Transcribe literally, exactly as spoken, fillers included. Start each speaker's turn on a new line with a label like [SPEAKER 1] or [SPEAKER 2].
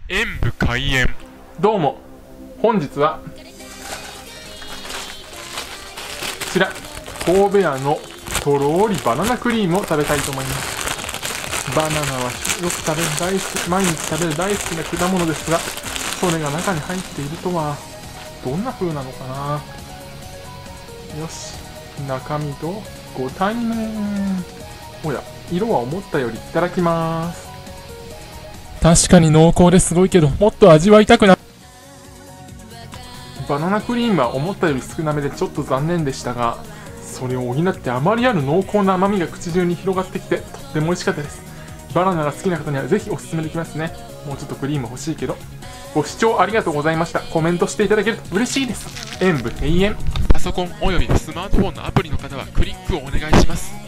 [SPEAKER 1] 演武開演。
[SPEAKER 2] どうも、本日はこちら神戸屋のとろーりバナナクリームを食べたいと思います。バナナはよく食べる大好き毎日食べる大好きな果物ですが、それが中に入っているとはどんな風なのかな。よし、中身とご対面。おや、色は思ったよりいただきます。確かに濃厚ですごいけど、もっと味わいたくな。バナナクリームは思ったより少なめでちょっと残念でしたが、それを補ってあまりある濃厚な甘みが口中に広がってきてとっても美味しかったです。バナナが好きな方にはぜひおすすめできますね。もうちょっとクリーム欲しいけど。ご視聴ありがとうございました。コメントしていただけると嬉しいです。演武閉園。
[SPEAKER 1] パソコンおよびスマートフォンのアプリの方はクリックをお願いします。